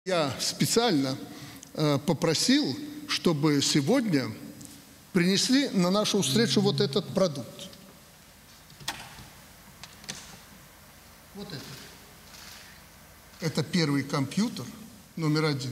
Я специально попросил, чтобы сегодня принесли на нашу встречу вот этот продукт. Вот это. Это первый компьютер, номер 1,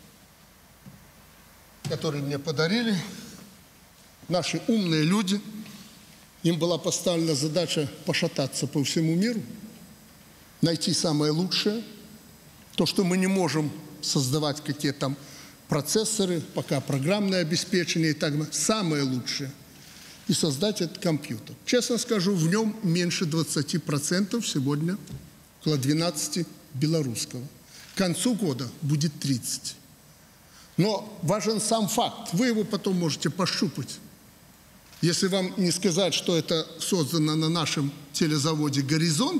который мне подарили наши умные люди. Им была поставлена задача пошататься по всему миру, найти самое лучшее, то, что мы не можем создавать какие-то там процессоры, пока программное обеспечение и так далее, самое лучшее, и создать этот компьютер. Честно скажу, в нем меньше 20% сегодня, около 12% белорусского. К концу года будет 30%. Но важен сам факт, вы его потом можете пощупать. Если вам не сказать, что это создано на нашем телезаводе «Горизонт»,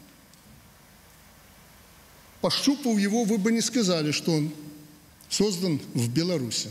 пощупав его, вы бы не сказали, что он создан в Беларуси.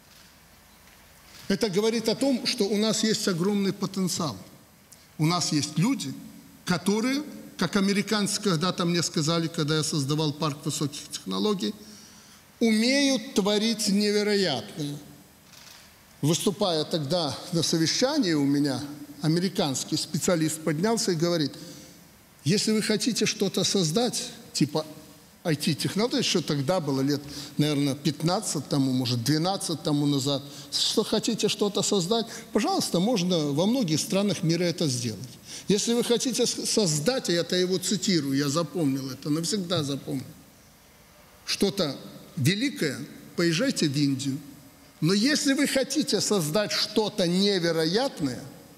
Это говорит о том, что у нас есть огромный потенциал. У нас есть люди, которые, как американцы когда-то мне сказали, когда я создавал парк высоких технологий, умеют творить невероятное. Выступая тогда на совещании у меня, американский специалист поднялся и говорит: если вы хотите что-то создать, типа IT-технологий, еще тогда было лет, наверное, 15 тому, может, 12 тому назад, что хотите что-то создать, пожалуйста, можно во многих странах мира это сделать. Если вы хотите создать, и это его цитирую, я запомнил это, навсегда запомнил, что-то великое, поезжайте в Индию. Но если вы хотите создать что-то невероятное,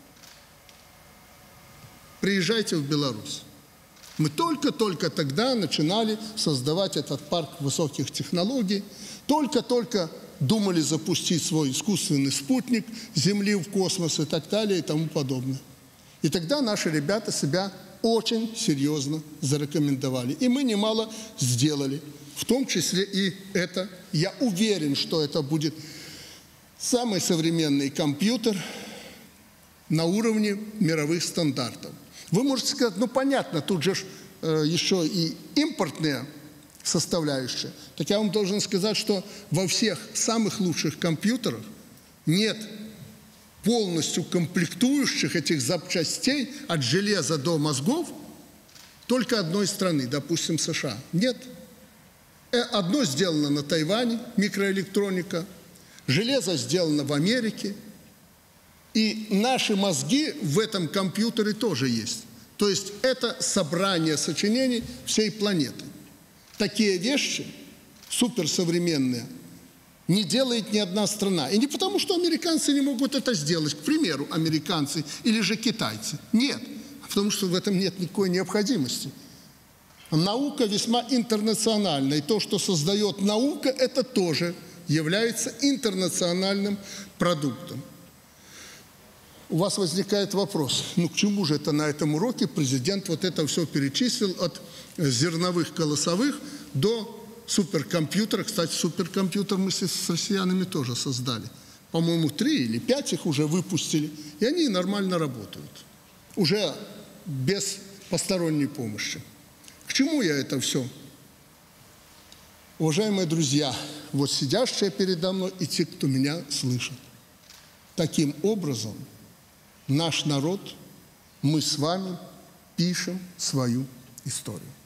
приезжайте в Беларусь. Мы только-только тогда начинали создавать этот парк высоких технологий, только-только думали запустить свой искусственный спутник Земли в космос и так далее и тому подобное. И тогда наши ребята себя очень серьезно зарекомендовали. И мы немало сделали, в том числе и это. Я уверен, что это будет самый современный компьютер на уровне мировых стандартов. Вы можете сказать, ну понятно, тут же еще и импортные составляющие. Так я вам должен сказать, что во всех самых лучших компьютерах нет полностью комплектующих этих запчастей от железа до мозгов только одной страны, допустим, США. Нет. Одно сделано на Тайване, микроэлектроника, железо сделано в Америке. И наши мозги в этом компьютере тоже есть. То есть это собрание сочинений всей планеты. Такие вещи, суперсовременные, не делает ни одна страна. И не потому, что американцы не могут это сделать, к примеру, американцы или же китайцы. Нет, потому что в этом нет никакой необходимости. Наука весьма интернациональна. И то, что создает наука, это тоже является интернациональным продуктом. У вас возникает вопрос, ну к чему же это на этом уроке президент вот это все перечислил от зерновых колосовых до суперкомпьютера. Кстати, суперкомпьютер мы с россиянами тоже создали. По-моему, 3 или 5 их уже выпустили, и они нормально работают. Уже без посторонней помощи. К чему я это все? Уважаемые друзья, вот сидящие передо мной и те, кто меня слышит. Таким образом, наш народ, мы с вами пишем свою историю.